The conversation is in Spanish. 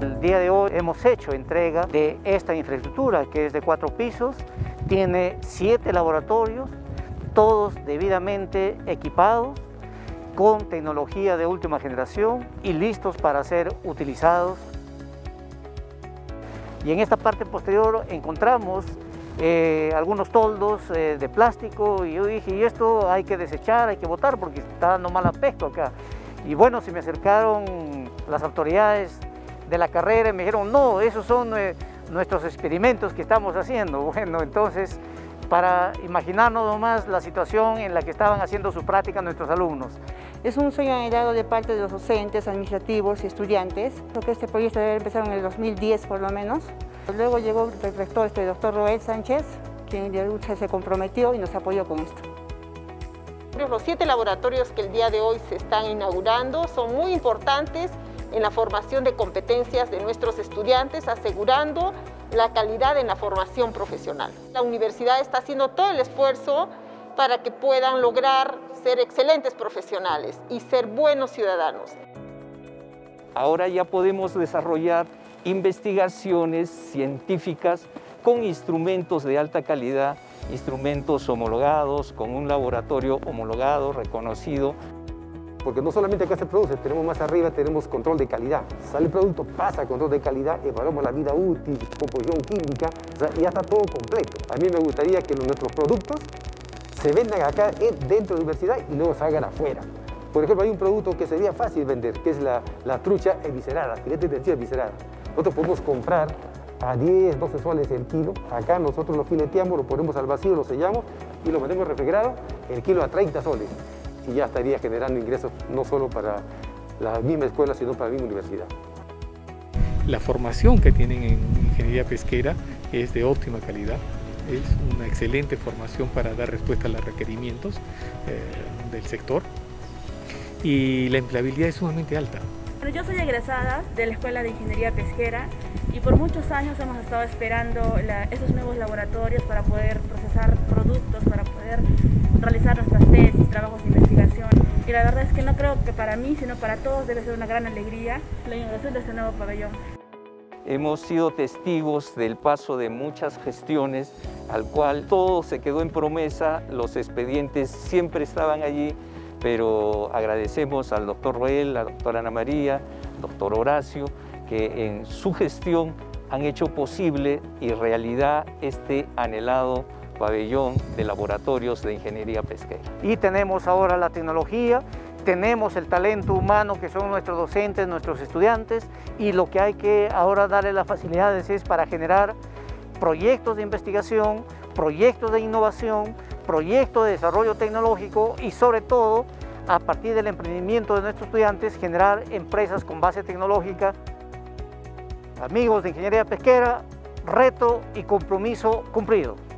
El día de hoy hemos hecho entrega de esta infraestructura que es de 4 pisos, tiene 7 laboratorios, todos debidamente equipados, con tecnología de última generación y listos para ser utilizados. Y en esta parte posterior encontramos algunos toldos de plástico y yo dije, y esto hay que desechar, hay que botar porque está dando mal aspecto acá. Y bueno, se me acercaron las autoridades de la carrera y me dijeron, no, esos son nuestros experimentos que estamos haciendo. Bueno, entonces, para imaginarnos nomás la situación en la que estaban haciendo su práctica nuestros alumnos. Es un sueño anhelado de parte de los docentes, administrativos y estudiantes. Creo que este proyecto debe empezar en el 2010 por lo menos. Luego llegó el rector, el doctor Roel Sánchez, quien se comprometió y nos apoyó con esto. Los 7 laboratorios que el día de hoy se están inaugurando son muy importantes en la formación de competencias de nuestros estudiantes, asegurando la calidad en la formación profesional. La universidad está haciendo todo el esfuerzo para que puedan lograr ser excelentes profesionales y ser buenos ciudadanos. Ahora ya podemos desarrollar investigaciones científicas con instrumentos de alta calidad, instrumentos homologados, con un laboratorio homologado, reconocido. Porque no solamente acá se produce, tenemos más arriba, tenemos control de calidad. Sale el producto, pasa control de calidad, evaluamos la vida útil, composición química, o sea, ya está todo completo. A mí me gustaría que nuestros productos se vendan acá dentro de la universidad y luego salgan afuera. Por ejemplo, hay un producto que sería fácil vender, que es la trucha eviscerada, filete de trucha eviscerada. Nosotros podemos comprar a 10, 12 soles el kilo. Acá nosotros lo fileteamos, lo ponemos al vacío, lo sellamos y lo metemos refrigerado, el kilo a 30 soles. Y ya estaría generando ingresos no solo para la misma escuela, sino para la misma universidad. La formación que tienen en ingeniería pesquera es de óptima calidad. Es una excelente formación para dar respuesta a los requerimientos del sector y la empleabilidad es sumamente alta. Yo soy egresada de la Escuela de Ingeniería Pesquera y por muchos años hemos estado esperando esos nuevos laboratorios para poder procesar productos, para poder realizar nuestras tesis, trabajos de investigación. Y la verdad es que no creo que para mí, sino para todos debe ser una gran alegría la inauguración de este nuevo pabellón. Hemos sido testigos del paso de muchas gestiones, al cual todo se quedó en promesa, los expedientes siempre estaban allí, pero agradecemos al doctor Roel, a la doctora Ana María, al doctor Horacio, que en su gestión han hecho posible y realidad este anhelado pabellón de laboratorios de ingeniería pesquera. Y tenemos ahora la tecnología, tenemos el talento humano que son nuestros docentes, nuestros estudiantes, y lo que hay que ahora darle las facilidades es para generar proyectos de investigación, proyectos de innovación, proyectos de desarrollo tecnológico y sobre todo, a partir del emprendimiento de nuestros estudiantes, generar empresas con base tecnológica. Amigos de Ingeniería Pesquera, reto y compromiso cumplido.